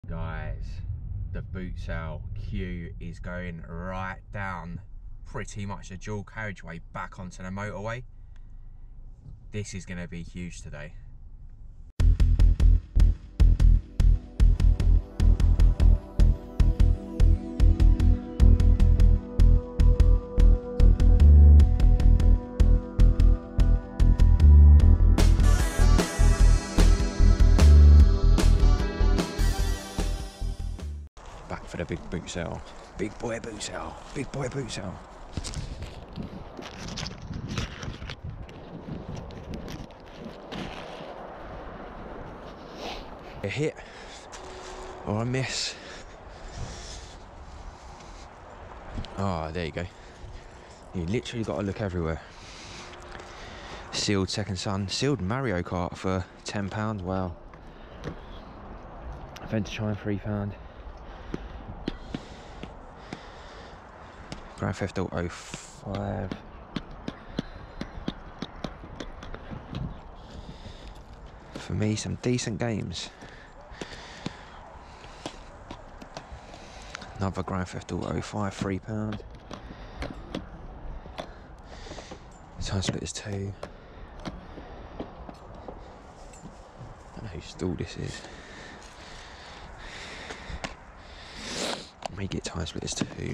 Guys, the boot sale queue is going right down pretty much the dual carriageway back onto the motorway. This is going to be huge today. Back for the big boot sale. Big boy boot sale. Big boy boot sale. A hit or a miss. Oh, there you go. You literally got to look everywhere. Sealed Second Son. Sealed Mario Kart for £10. Wow. Adventure Time £3. Grand Theft Auto 5. For me, some decent games. Another Grand Theft Auto 5, £3. Time Splitters 2. I don't know whose stall this is. Make it Time Splitters 2.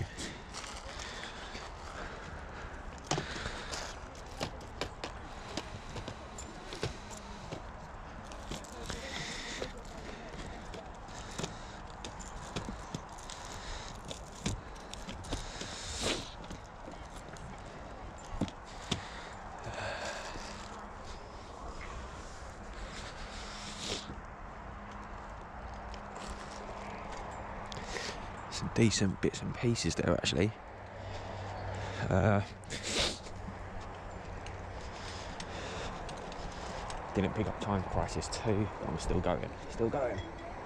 Some decent bits and pieces there actually. Didn't pick up Time Crisis 2, but I'm still going. Still going.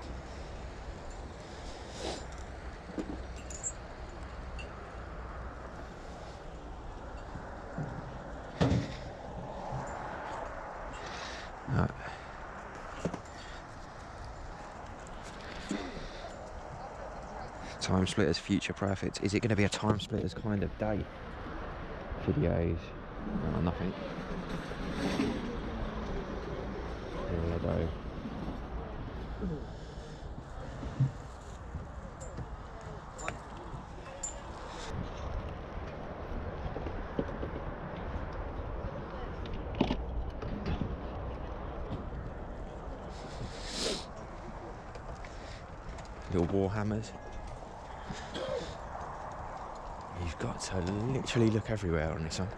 Time Splitters Future Profits. Is it going to be a Time Splitters kind of day? Videos. No, nothing. Here we go. Little Warhammers. You've got to literally look everywhere on this one.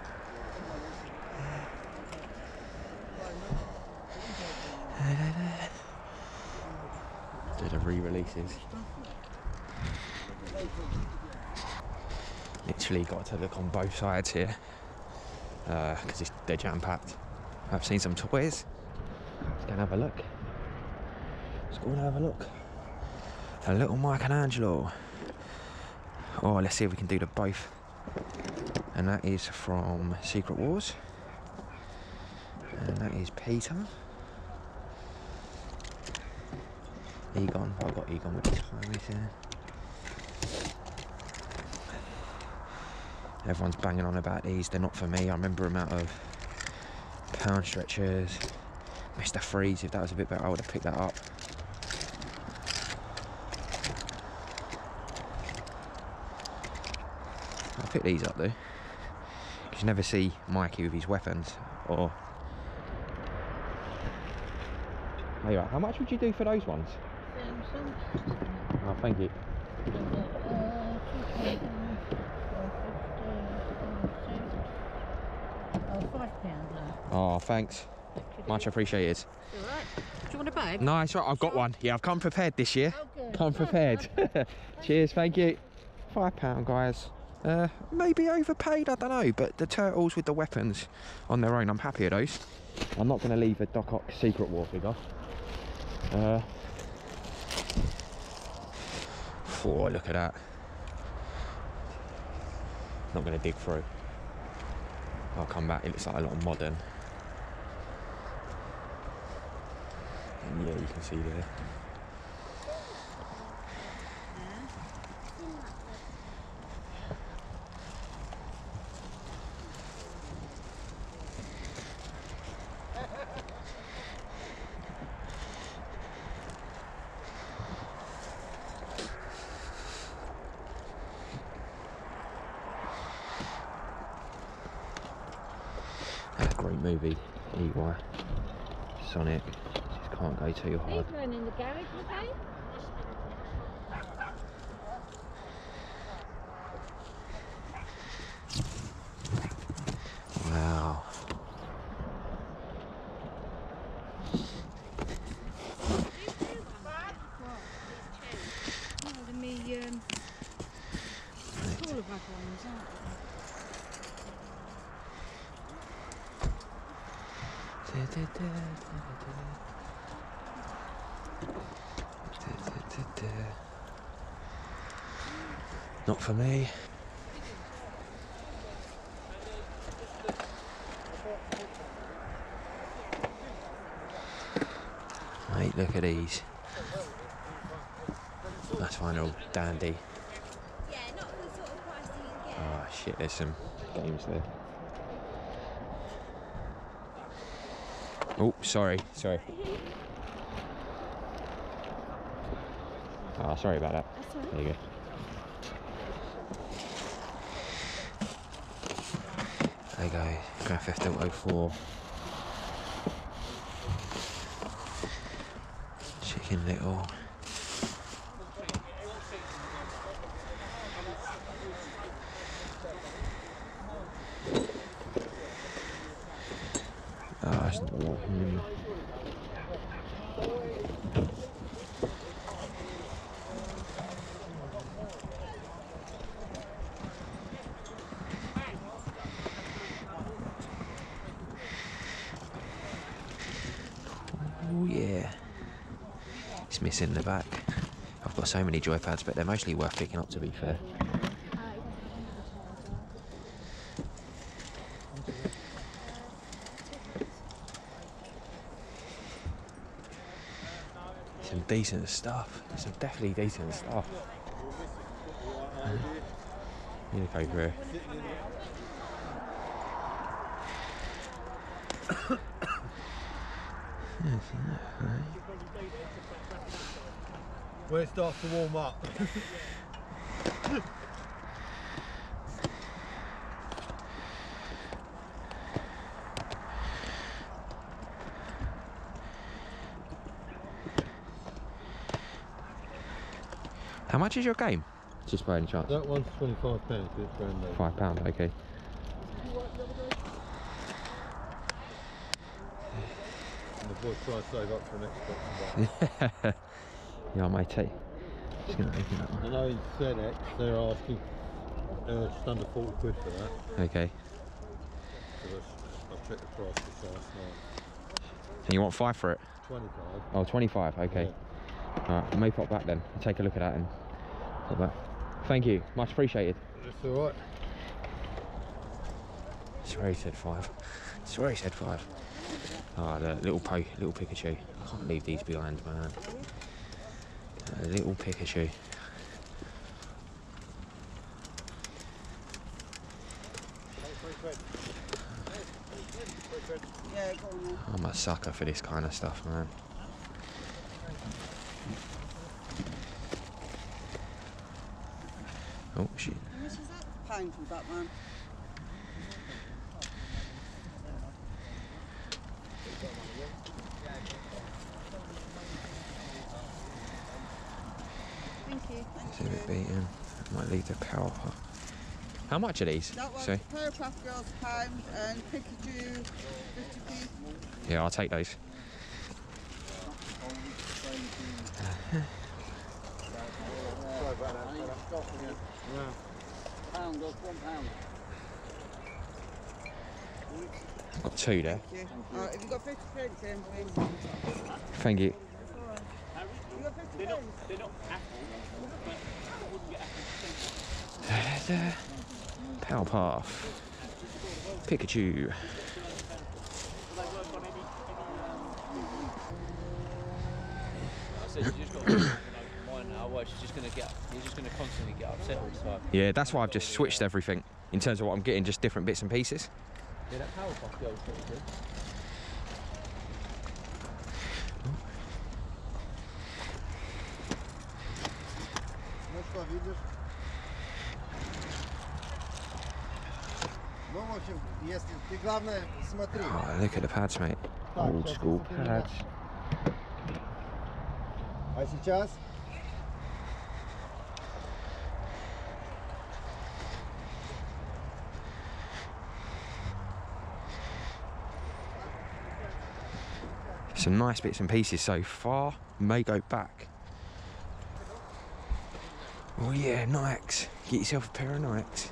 They're the re-releases. Literally got to look on both sides here because they're jam-packed. I've seen some toys. Let's go and have a look. Let's go and have a look. A little Michelangelo. Oh, let's see if we can do the both. And that is from Secret Wars. And that is Peter. Egon. I've got Egon with his highways here. Everyone's banging on about these. They're not for me. I remember them out of Pound Stretchers. Mr. Freeze. If that was a bit better, I would have picked that up. I'll pick these up though, because you never see Mikey with his weapons. Or hey, right, how much would you do for those ones? Oh, thank you. £5. Oh, thanks. Much appreciated. All right. Do you want a bag? No, it's right. I've got one. Yeah, I've come prepared this year. Oh, good. Come prepared. Cheers. Thank you. £5, guys. Maybe overpaid, I don't know, but the turtles with the weapons on their own, I'm happy with those. I'm not going to leave a Doc Ock Secret War figure. Oh, look at that. Not going to dig through. I'll come back, it looks like a lot of modern. And yeah, you can see there. different movie. EY. Sonic. Just can't go too hard. These men in the garage, okay? Wow. Smaller bag ones, aren't Not for me. Mate, look at these. That's fine, they're all dandy. Yeah, not the sort of price that you get. Oh shit, there's some games there. Oh, sorry. Oh, sorry about that. That's all right. There you go. There you go, Grand Theft Auto 4. Chicken Little. Oh, it's not working. Oh yeah. It's missing the back. I've got so many joypads, but they're mostly worth picking up, to be fair. Some decent stuff. Some definitely decent stuff. You look over here. When it starts to warm up. How much is your game? Just by any chance? That one's £25, it's brand new. £5, okay. And the boys try and save up for an Xbox one. Yeah, I might take. Just gonna open that I one. know in ZX they're asking just under 40 quid for that. Okay. Because I checked the price this last night. And you want 5 for it? 25. Oh, 25, okay. Yeah. Alright, I may pop back then. I'll take a look at that and pop back. Thank you, much appreciated. That's alright. Swear he said 5. Swear he said 5. Oh, the little Pikachu. I can't leave these behind, man. A little Pikachu. Yeah, go on then. I'm a sucker for this kind of stuff, man. Oh shit. How much is that? £1 for that one. Thank you. It's a bit beaten. Might leave the power part. How much are these? That one's Sorry? Powerpuff Girls £1 and Pikachu 50p. Yeah, I'll take those. £1 or £1. I've got 2 there. Thank you. Alright, have you got 50 pence in, please? Thank you. You got 50 pence? They're not Apple, but I wouldn't get Apple. Powerpuff. Pikachu. I said you just got to mine now, otherwise you're just gonna constantly get upset all the time. Yeah, that's why I've just switched everything in terms of what I'm getting, just different bits and pieces. Yeah, that Powerpuff Girl's pretty good. в общем, если ты главное смотри. Oh, look at the pads, mate. Old school pads. А сейчас? Some nice bits and pieces so far. May go back. Oh yeah, Nikes. Get yourself a pair of Nikes.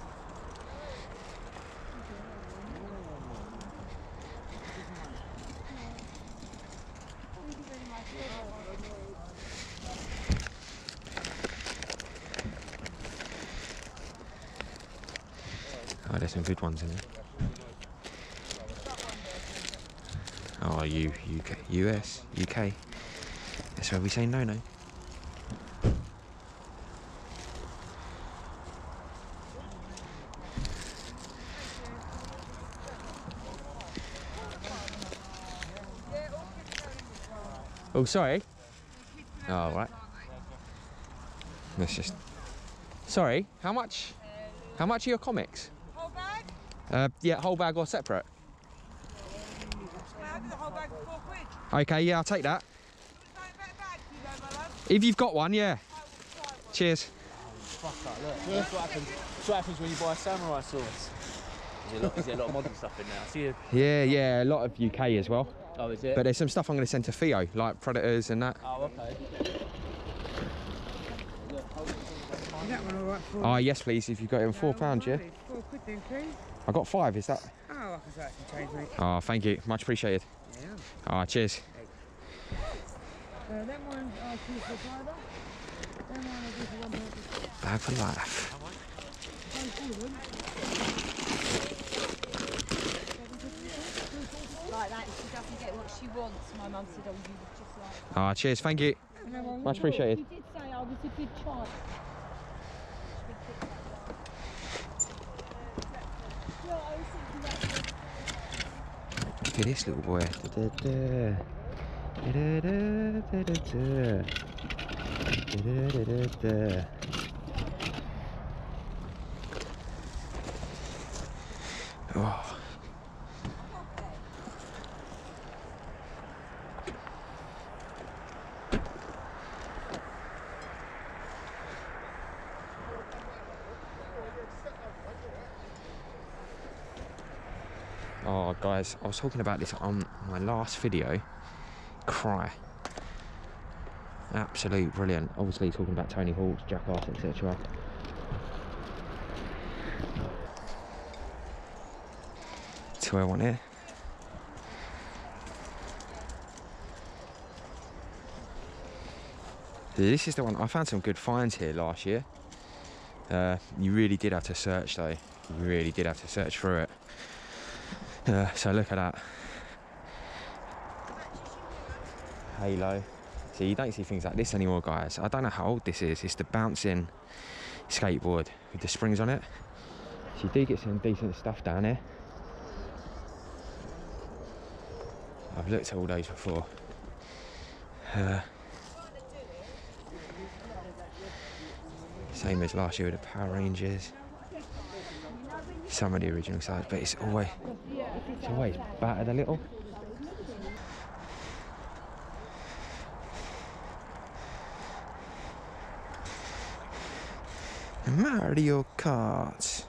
Oh, there's some good ones in there. Oh, UK, US, UK. That's where we say no. Oh, sorry. Oh, right. Let's just. Sorry. How much? How much are your comics? Whole bag? Yeah, whole bag or separate? I'll do the whole bag for £4. Okay, yeah, I'll take that. Is that a better bag for you though, my love? If you've got one, yeah. I will try one. Cheers. Fuck that, look. That's what happens. That's what happens when you buy a samurai sword. Is there a lot of modern stuff in there? I see it. Yeah, a lot of UK as well. Oh, is it? But there's some stuff I'm going to send to Theo, like Predators and that. Oh, okay. Is that one alright for you? Oh, yes, please, if you've got it in £4, yeah? £4 then, please. I got 5, is that? Oh, I can start some change, mate. Oh, thank you. Much appreciated. Yeah. Oh, cheers. Them ones are 2 for $5. Them ones are for £1. Bag for life. Like that, if she doesn't get what she wants, my mum said, oh, you were just like... Oh, cheers. Thank you. Much appreciated. You did say I was a good child. Look at this little boy. Da-da-da. Da-da-da. Da-da-da-da-da. Oh. Oh guys, I was talking about this on my last video. Cry. Absolute brilliant. Obviously talking about Tony Hawk's, Jackass, etc. That's what I want here. This is the one. I found some good finds here last year. You really did have to search though. You really did have to search through it. So look at that. Halo. See, you don't see things like this anymore, guys. I don't know how old this is. It's the bouncing skateboard with the springs on it. So you do get some decent stuff down here. I've looked at all those before. Same as last year with the Power Rangers. Some of the original size, but it's always battered a little. Mario Kart.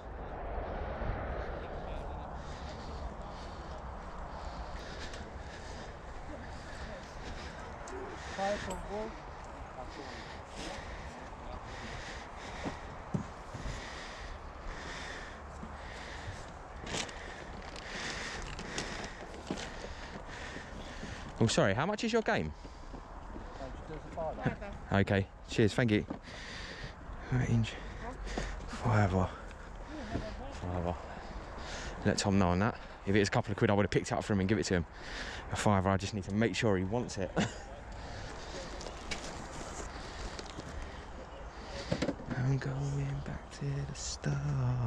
Oh, sorry, how much is your game? Okay, cheers, thank you. Range. Forever. Let Tom know on that. If it's a couple of quid, I would have picked it up for him and give it to him. A £5, I just need to make sure he wants it. I'm going back to the start.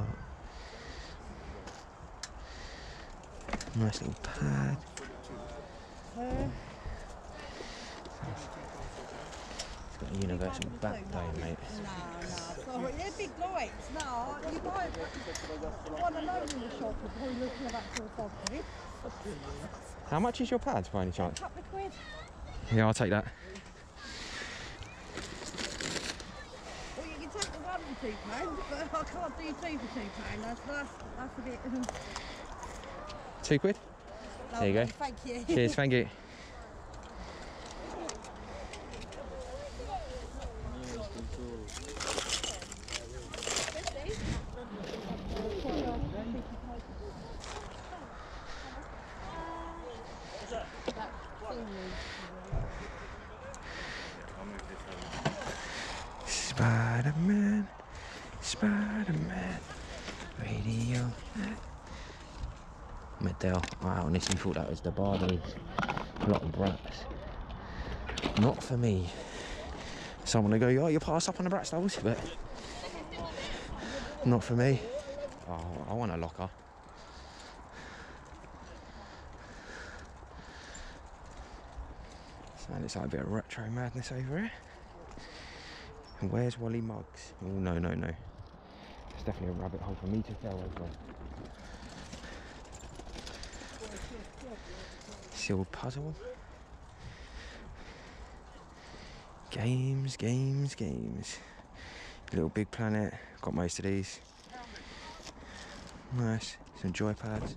Nice little pad. It's got Universal back day, mate. No, sorry, they're big lights. No, you buy one alone in the shop before you look at that sort of stuff. How much is your pads by any chance? A couple of quid. Yeah, I'll take that. Well, you can take the one for £2, but I can't do two for £2. That's a bit. £2? There you go. Thank you. Cheers, thank you. Spider-Man, Spider-Man, radio. Medell, I honestly thought that was the Barbie. A lot of brats. Not for me. Someone will go, oh, you pass up on the brat stalls, but not for me. Oh, I want a locker. So it's like a bit of retro madness over here. And where's Wally Muggs? Oh, no. It's definitely a rabbit hole for me to go over. Sealed puzzle. Games. Little Big Planet. Got most of these. Nice. Some joypads.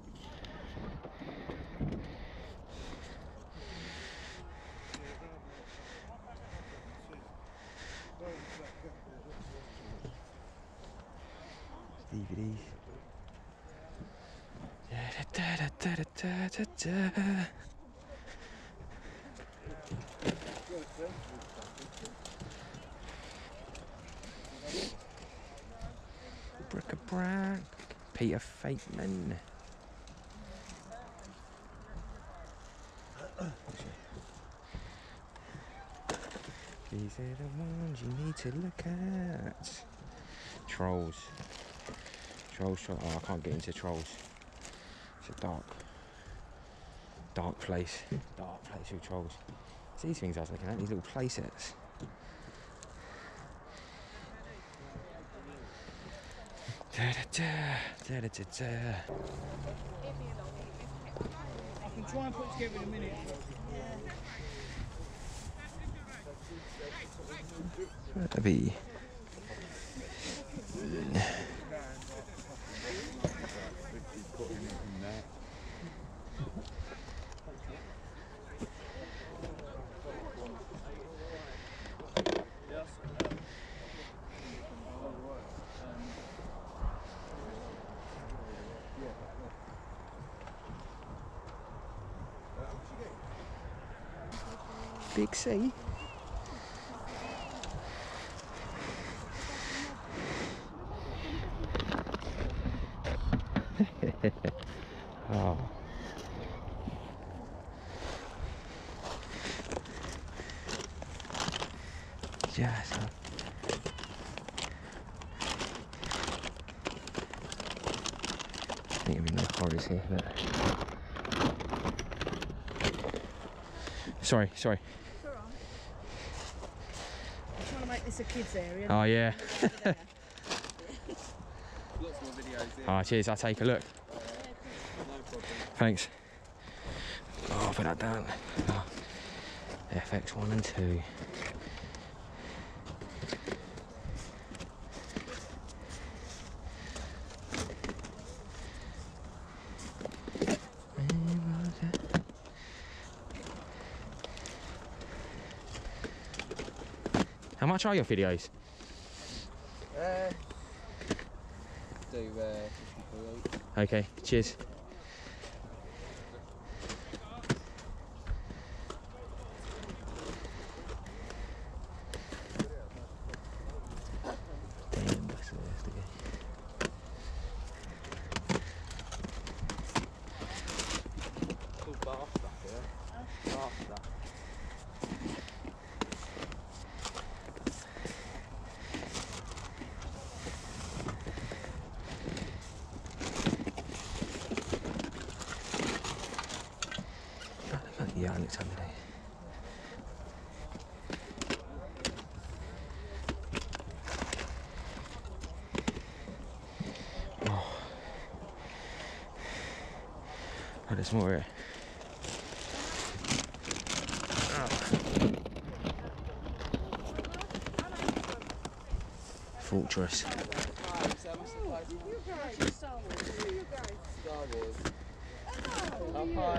DVDs. Bric-a-brac. Peter Fateman. These are the ones you need to look at. Trolls. Oh, I can't get into Trolls. It's a dark place. Dark place with Trolls. It's these things I was looking at, these little play sets. I can try and put it together in a minute. That'd be. Big C. Oh. Yes. I think I'm in the horrors here, but sorry. It's all right. I'm trying to make this a kids area. Oh yeah. Lots more videos here. Oh, cheers. I'll take a look. No problem. Thanks. Oh, I'll put that down. Oh. FX1 and 2. How much are your videos? Do 53. Okay, cheers. Damn, that's the worst again. Cool bar stuff here. Bar stuff. there's more here. Oh. Fortress. Star Wars. Oh, hi.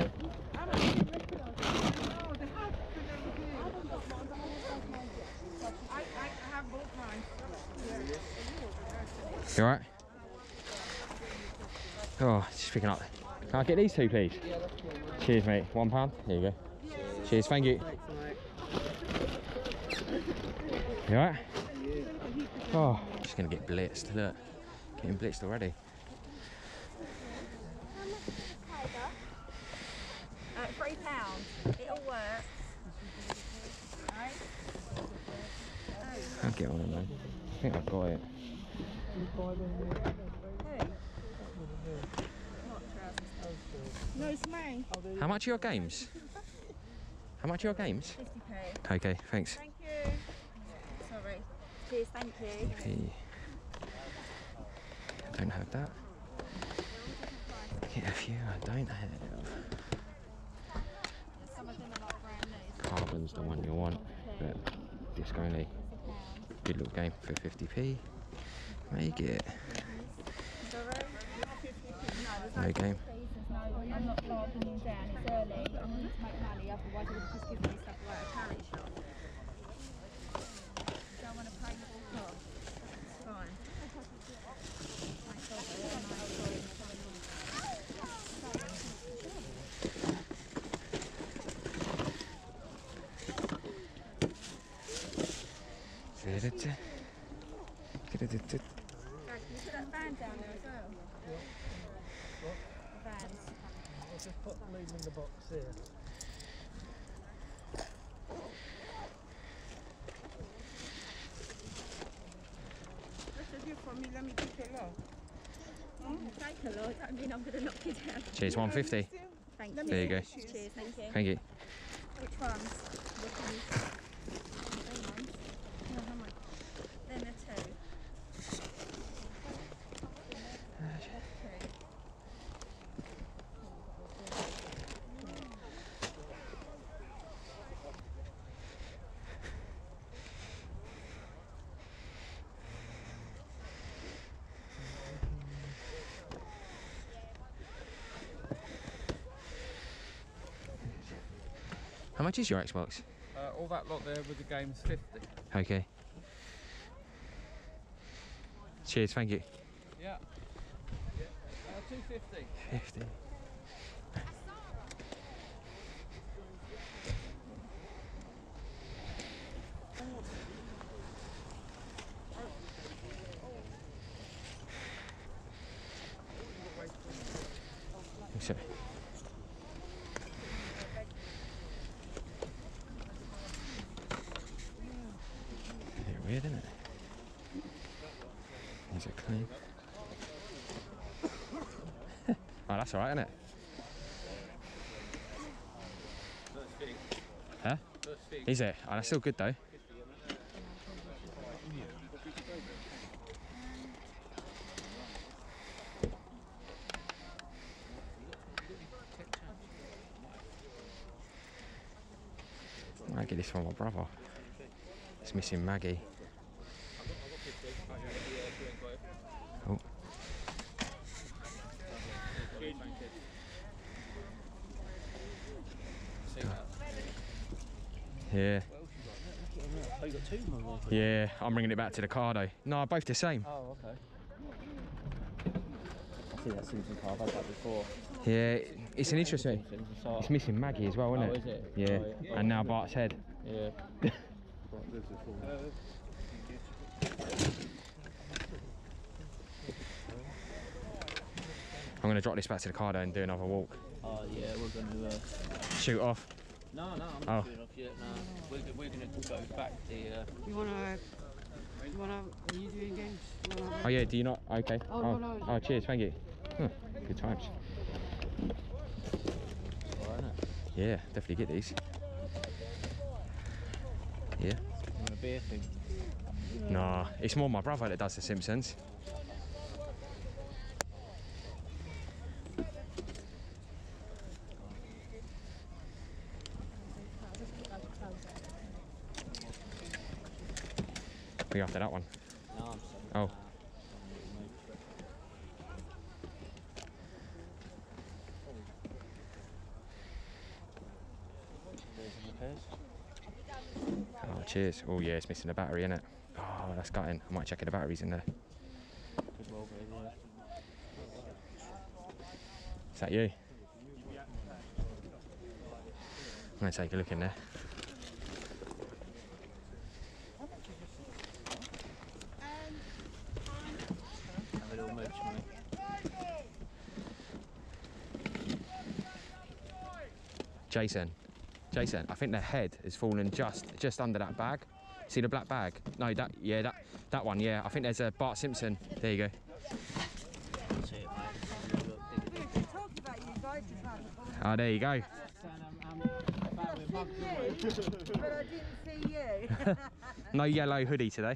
I have both mine. You alright? Oh, just picking up. Can I get these two, please? Cheers, mate. £1. Here you go. Cheers, thank you. You alright? Oh, just gonna get blitzed. Look, getting blitzed already. £3. It'll work. I'll get on it, man. I think I've got it. No, it's mine. How much are your games? How much are your games? 50p. Okay, thanks. Thank you. Sorry. Cheers, thank you. P. I don't have that. Get a few I don't have. Some of them are like brand new. Carbon's the one you want, but disc only. Good little game for 50p. Make it. Sorry? No game. I'm not barking you down, it's early. I need to make money, otherwise you'll just give me stuff like a charity shop. Don't want to pay the full cost. It's fine. Guys, can you put that band down there as well? What? The bands. I'll just leave them in the box here. That's a gift for me, let me keep it low. Take a lot, I mean I'm going to knock you down. Cheers, 150. Thank Let you. me There you go. see the shoes. Cheers, thank you. Thank you. Which ones? Then the two. How much is your Xbox? All that lot there with the game's 50. Okay. Cheers, thank you. Yeah. 250. 50. So. Weird, isn't it? Is it clean? Oh, that's alright, isn't it? Huh? Is it? Oh, that's still good though. I might get this from my brother. It's missing Maggie. Oh. Yeah. Oh, you got two more? Yeah, I'm bringing it back to the Cardo. No, both the same. Oh, okay. I see that Simpson car, I've had that before. Yeah, it's an interesting. It's missing Maggie as well, isn't it? Oh, is it? Yeah. Oh, yeah. And now Bart's head. Yeah. I'm going to drop this back to the Cardo and do another walk. Oh, yeah, we're going to... Shoot off. No, I'm not doing off yet, no. We're going to go back the... You wanna, are you doing games? Oh yeah, do you not? Okay. Oh, no. Oh, cheers, thank you. Huh, good times. Yeah, definitely get these. Yeah. A beer thing. Nah, it's more my brother that does The Simpsons. Are you after that one? No, I'm sorry. Oh. Oh, cheers. Oh yeah, it's missing a battery, innit? Oh, that's gutting. I might check if the battery's in there. Could well be, yeah. Is that you? I'm gonna take a look in there. Have a little mooch, mate. Jason, I think the head has fallen just under that bag. See the black bag? No, that one. Yeah, I think there's a Bart Simpson. There you go. See it, mate. Look, We were talking about you guys just now. Oh, there you go. You, but I didn't see you. No yellow hoodie today.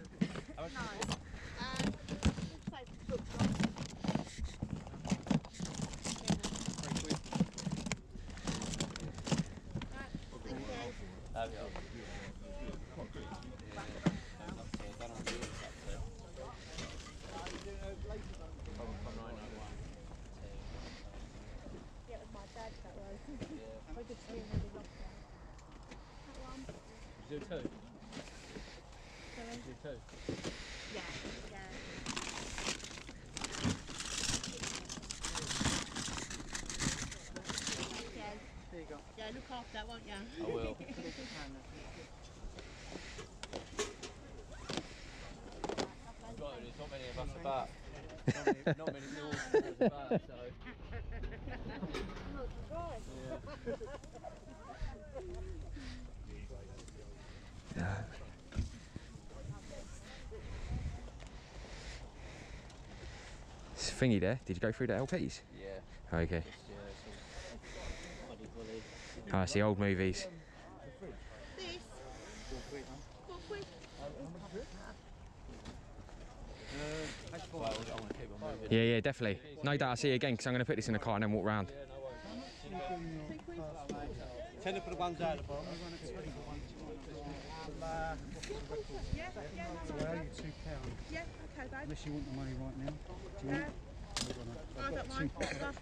have you? Yeah, it was my dad that was. I just really loved that. That one. Do two. Sorry? Do two. Yeah, yeah. There you go. Yeah, look after that, won't you? I will. There's not many of us about. Not many doors about, so. Yeah. This thingy there, did you go through the LPs? Yeah. Okay. Just, yeah, it's all body bully. Oh, it's the old movies. This. 4 quid. Well, I want to keep on moving. Yeah, yeah, definitely. No doubt I'll see you again because I'm going to put this in the car and then walk round. Yeah, no worries. Tenner for the ones out of the bottom. Yeah, yeah, So I owe you £2. yeah, okay, babe. Unless you want the money right now. Do you want it? I don't mind.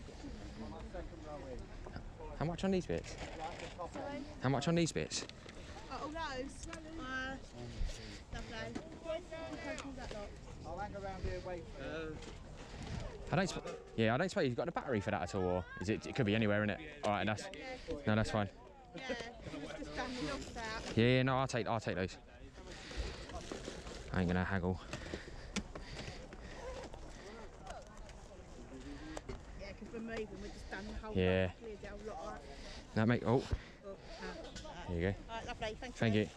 How much on these bits? Sorry. How much on these bits? Oh, all those. Lovely. I'll hang around here wait for you. I don't suppose you've got a battery for that at all, or is it? It could be anywhere, innit? All right, that's no, that's fine. Yeah, just done the knocks out. Yeah, no, I'll take those. I ain't gonna haggle. Yeah, because we're moving, we're just done the whole Yeah. lot, cleared the whole lot. All right. That make Oh, there you go. all right, lovely, thank you. Thank you.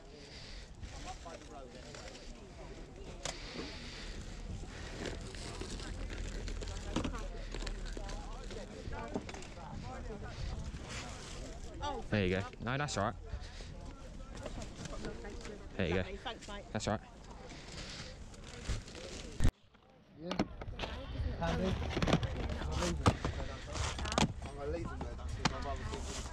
Oh, There you go. No, that's all right. There you go. lovely, thanks, mate. That's all right. Yeah. Handy. I'm gonna leave them there. That's my mother's going to the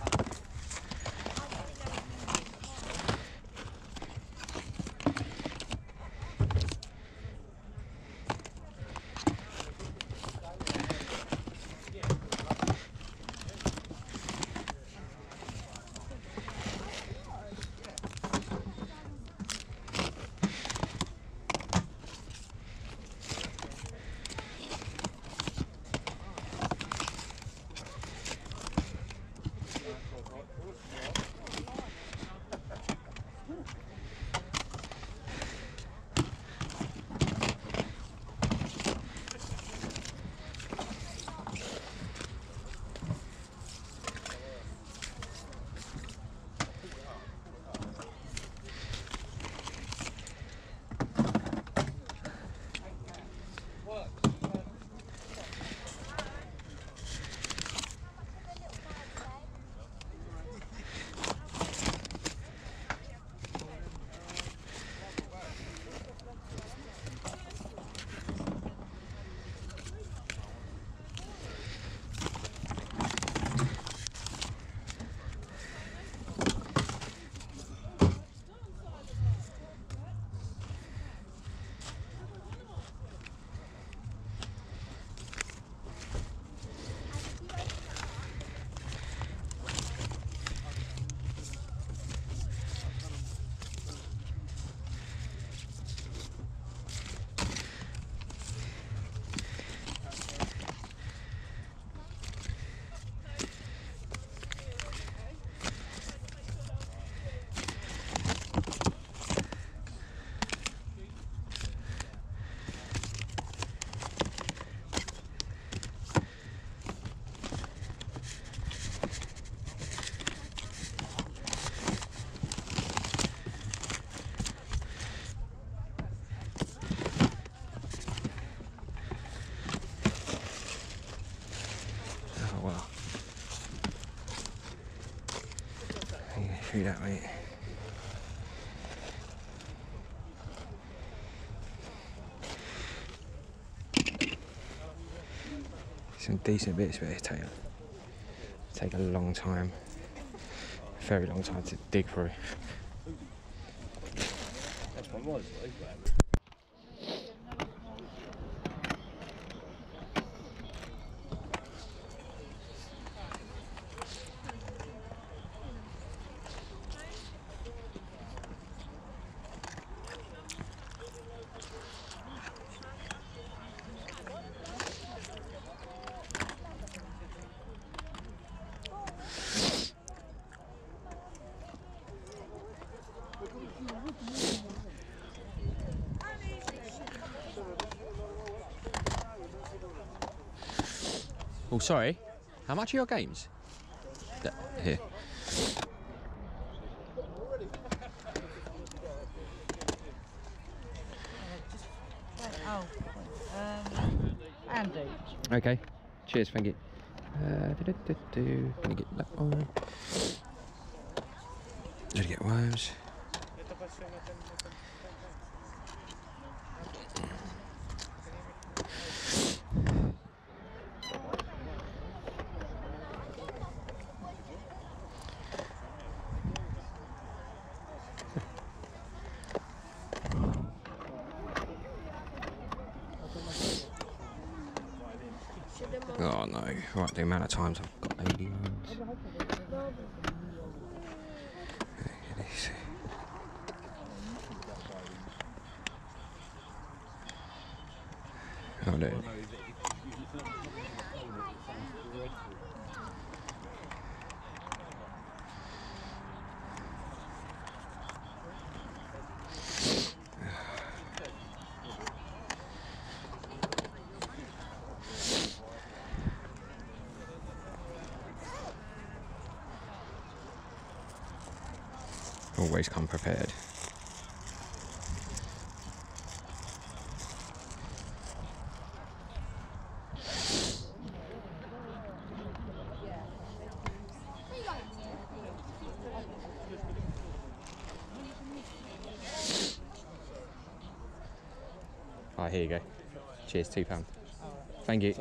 Do that, mate. Some decent bits, but it take a long time, very long time to dig through. That's what was. Oh, sorry. How much are your games? Here. And each. Okay. Cheers, thank you. Gonna get that one. Gonna get worms. Oh no, right, the amount of times I've got 80 ones. Oh no. Always come prepared. Oh, here you go. Cheers, £2. Thank you.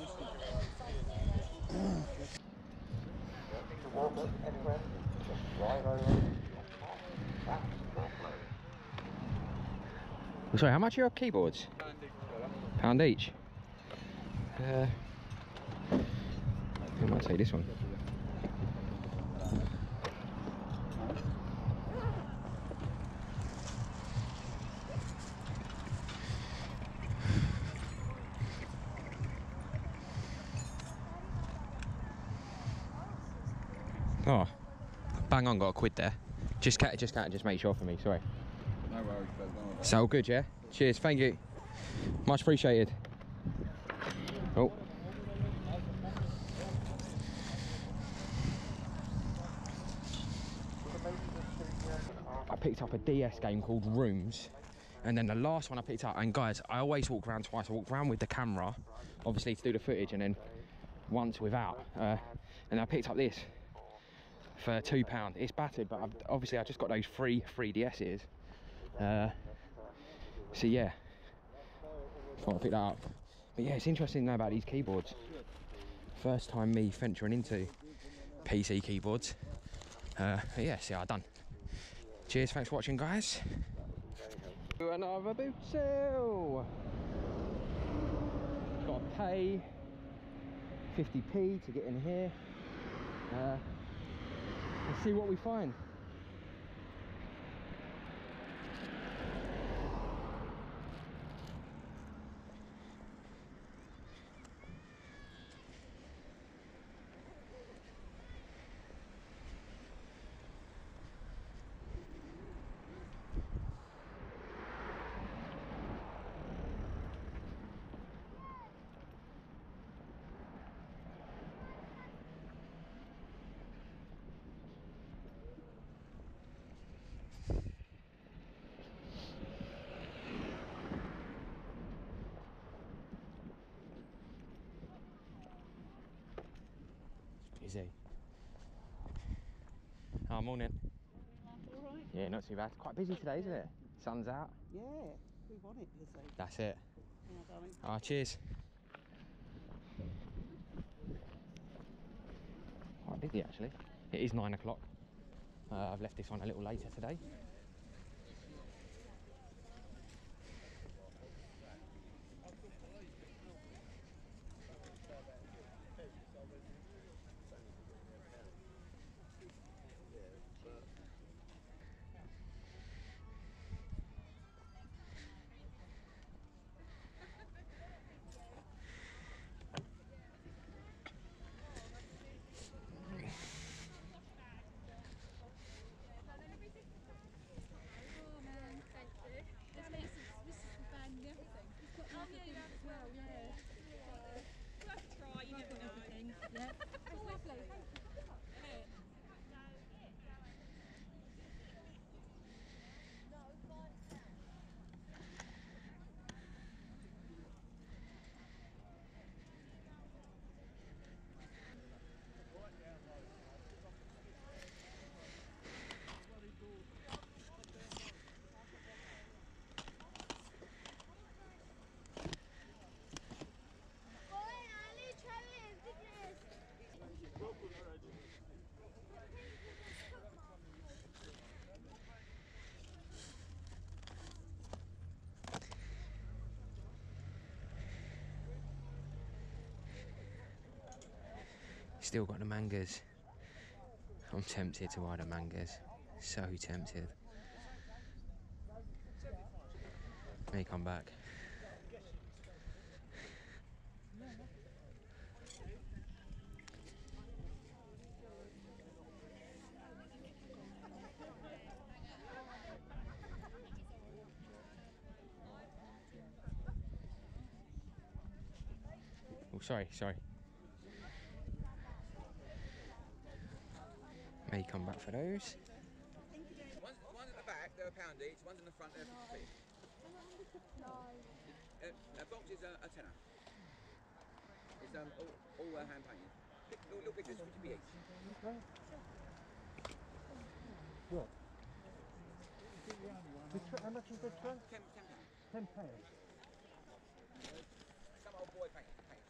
Oh, sorry, how much are your keyboards? £1 each. I might take this one. Oh, bang on, got a quid there. Just make sure for me, sorry. No worries, bud. It's all good, yeah? Cheers, thank you. Much appreciated. Oh. I picked up a DS game called Rooms, and then the last one I picked up, and guys, I always walk around twice. I walk around with the camera, obviously to do the footage, and then once without. And I picked up this for £2. It's battered, but obviously I just got those free 3DS's. So yeah, thought I'd pick that up. But yeah, it's interesting to know about these keyboards. First time me venturing into PC keyboards. But yeah, see how I've done. Cheers, thanks for watching, guys. Another boot sale. Got to pay 50p to get in here. Let's see what we find. Busy. Oh, morning. Yeah, not too bad. Quite busy today, isn't it? Sun's out. Yeah, we want it busy. That's it. Yeah, darling. Ah, cheers. Quite busy actually. It is 9 o'clock. I've left this on a little later today. Oh man, thank you. This is the bag and everything. It's got other things as well, yeah. Worth a try, you never know. Yeah, it's lovely. Thank you. Still got the mangas. I'm tempted to buy the mangas. So tempted. May come back. Oh, sorry. May come back for those. One's at the back, they're £1 each. One's in the front, they're 50p. A box is a tenner. It's all hand painted. Little pictures, 50p each. What? How much is the trunk? £10. £10. Some old boy paint.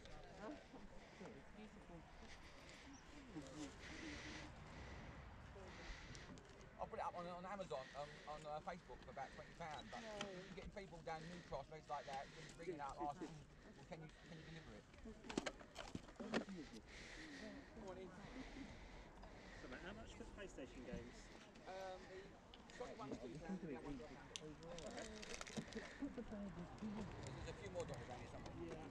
I'll put it up on Amazon, on Facebook for about £20, but you're getting people down New Cross, places like that, ringing out asking, well, can you deliver it? Morning. So, mate, how much for PlayStation games? The Sonic one's £2, the other one's £1. There's a few more dollars down here somewhere. Yeah.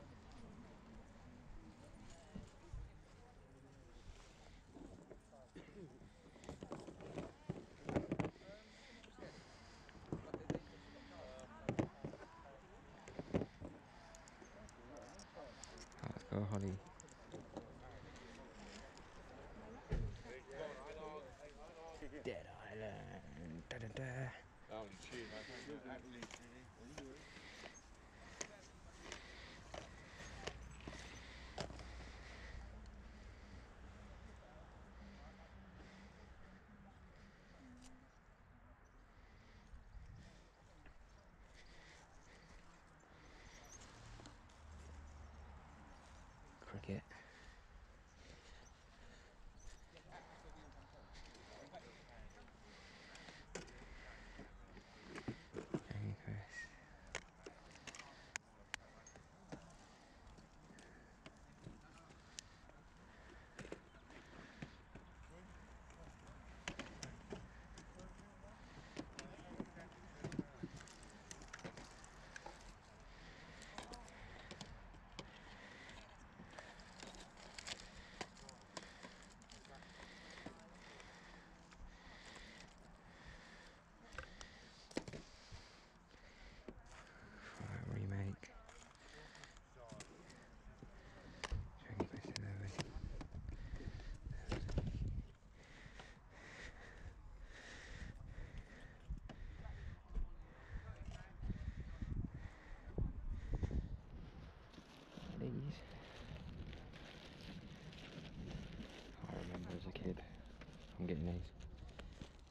Let's go, Holly. Dead Island. Da, da, da. Lovely tune, absolutely. Cricket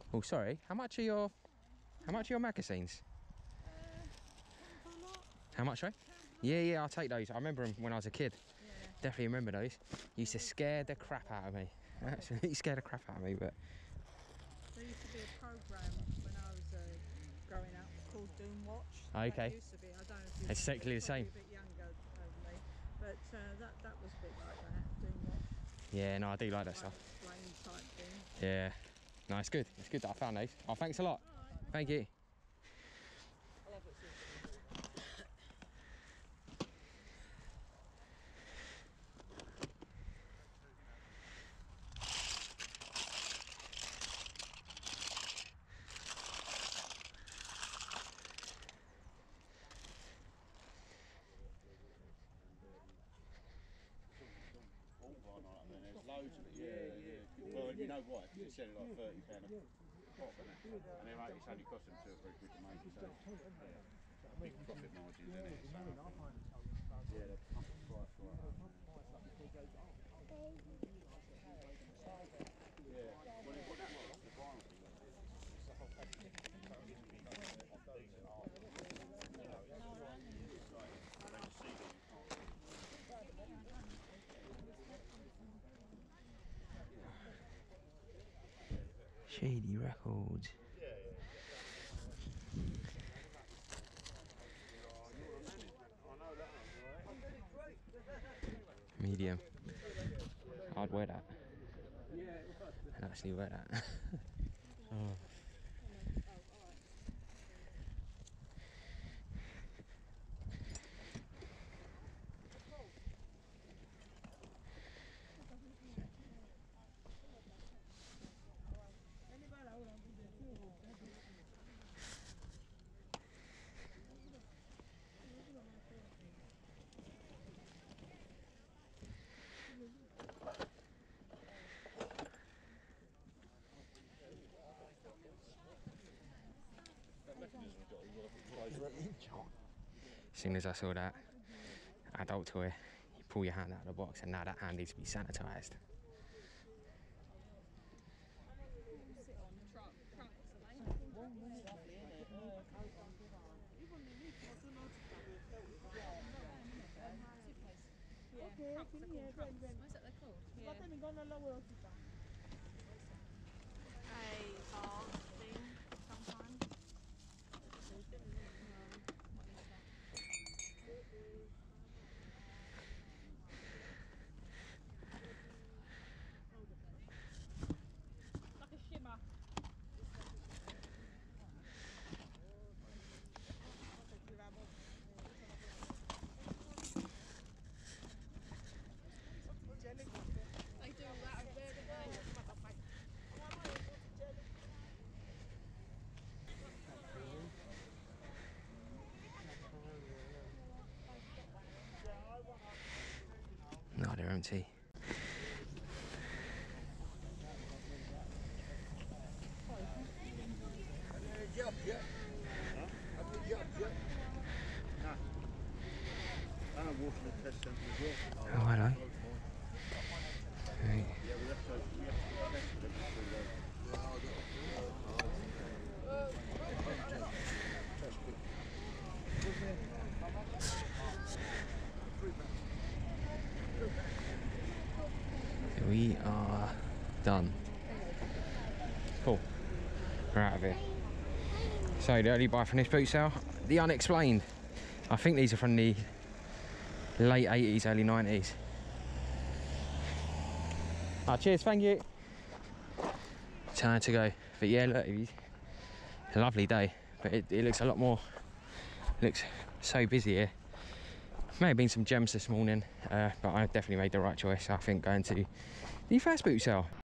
Oh, sorry. How much are your magazines? How much, right? Yeah, I'll take those. I remember them when I was a kid. Definitely remember those. Used to scare the crap out of me. Absolutely scared the crap out of me, but... There used to be a programme when I was growing up called Doom Watch. Okay. That used to be, I don't know if you It's exactly the same. a bit younger than me, but that was a bit like that, Doom Watch. Yeah, no, I do like that stuff. Flame type thing. Yeah. No, it's good. It's good that I found those. Oh, thanks a lot. Thank you. There's loads of it, yeah. Well, you know why? Because they're selling like £30 a pop, and it's only cost them 2 or 3 quid to make it, so big profit margins in it. So, yeah, they're pumping price right up. Yeah, well, they've got that one, the vinyl thing. It's the whole package. Shady Records. Medium. I'd wear that. I'd actually wear that. Oh. As soon as I saw that adult toy, you pull your hand out of the box, and now that hand needs to be sanitised. What's that they're called? A bar thing sometimes. Like a shimmer. They do all that over there, don't they? No, they're empty. Oh, hello. Hey. We are done. Cool. We're out of here. So the early buy from this boot sale, the unexplained. I think these are from the late 80s, early 90s. Ah, cheers, thank you. Time to go. But yeah, look, it's a lovely day, but it looks a lot more, looks so busy here. May have been some gems this morning, but I definitely made the right choice. I think going to the first boot sale.